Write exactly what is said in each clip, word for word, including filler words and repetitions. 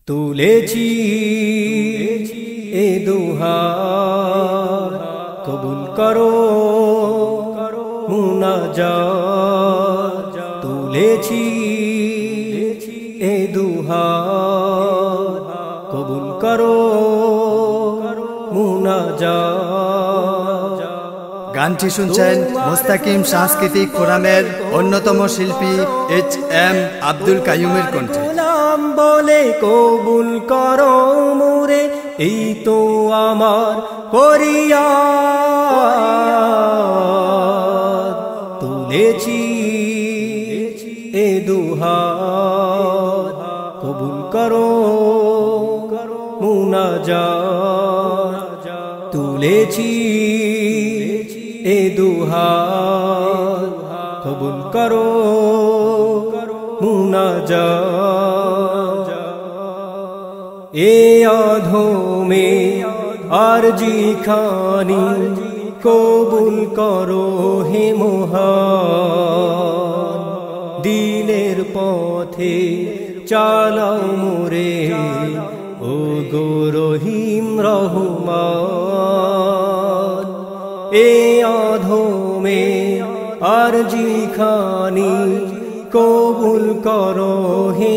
তুলেছি এ দুহাত কবুল করো মুনাজাত তুলেছি এ দুহাত কবুল করো মুনাজাত। গানটি শুনছেন মুস্তাকিম সাংস্কৃতিক ফোরামের অন্যতম শিল্পী এইচ এম আব্দুল কাইয়ুমের কণ্ঠে। গোলাম বলে কবুল করো মোরে এই তো আমার ফরিয়াদ তুলেছি এ দুহাত কবুল করো মুনাজাত তুলেছি এ দুহাত কবুল করো মুনাজাত। এ অধমে আরজি খানি কবুল করো হে মহান দিলের পথে চালাও মোরে ও গো রহিম রহমান। এ অধমে আরজি খানি কবুল করো হে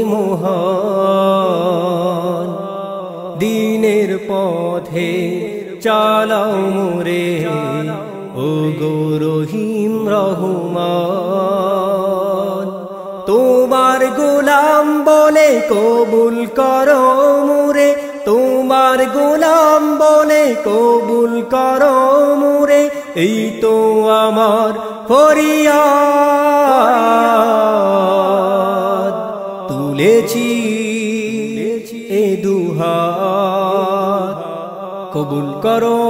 মহান দিনের পথে চালাও মোরে ও গো রহিম রহমান। তোমার গোলাম বলে কবুল করো মোরে তোমার গোলাম বলে কবুল করো মোরে এই তো আমার ফরিয়াদ তুলেছি এ দুহাত কবুল করো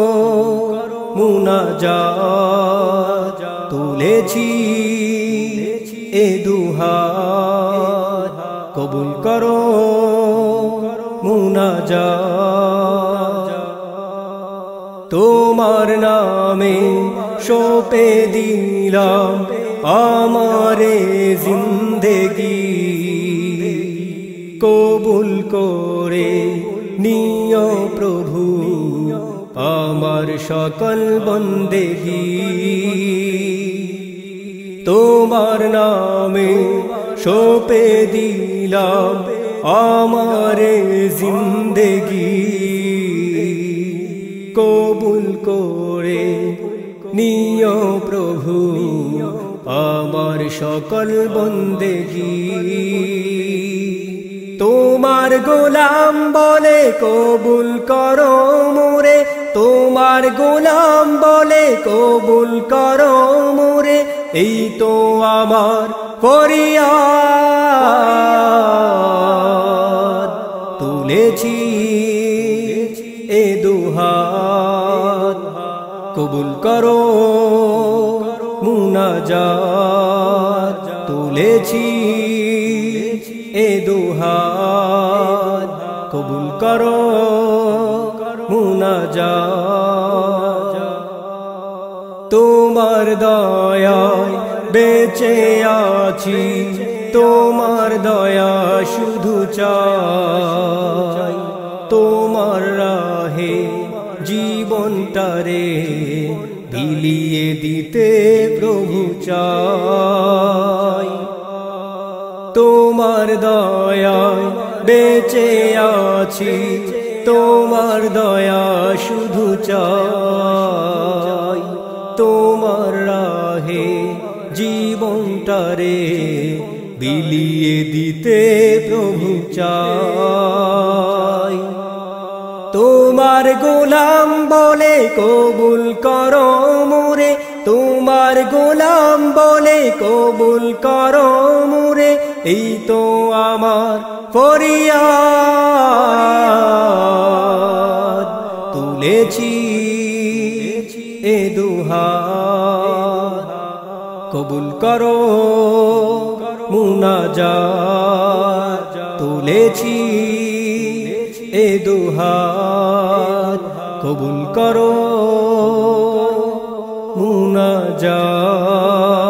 মুনাজাত তুলেছি এ দুহাত কবুল করো মুনাজাত। তোমার নামে সঁপে দিলাম আমারে জিন্দেগি কবুল করে নিও প্রভু আমার সকল বন্দেগি। তোমার নামে সঁপে দিলাম আমারে জিন্দেগি কবুল করে নিও প্রভু আমার সকল বন্দেগি। তোমার গোলাম বলে কবুল করো মোরে তোমার গোলাম বলে কবুল করো মোরে এই তো আমার ফরিয়াদ তুলেছি এ দুহাত কবুল করো মুনাজাত তুলেছি এ দুহাত কবুল করো মুনাজাত। তোমার দয়ায় বেঁচে আছি তোমার দয়া শুধু চাই তোমার রাহে জীবনটারে বিলিয়ে দিতে প্রভু চাই। তোমার দয়ায় বেঁচে আছি তোমার দয়া শুধু চাই তোমার রাহে জীবনটারে বিলিয়ে দিতে প্রভু চাই। তোমার গোলাম বলে কবুল করো মোরে তোমার গোলাম বলে কবুল করো মোরে এই তো আমার ফরিয়াদ তুলেছি এ দুহাত কবুল করো মুনাজাত তুলেছি এ দুহাত কবুল করো মুনাজাত।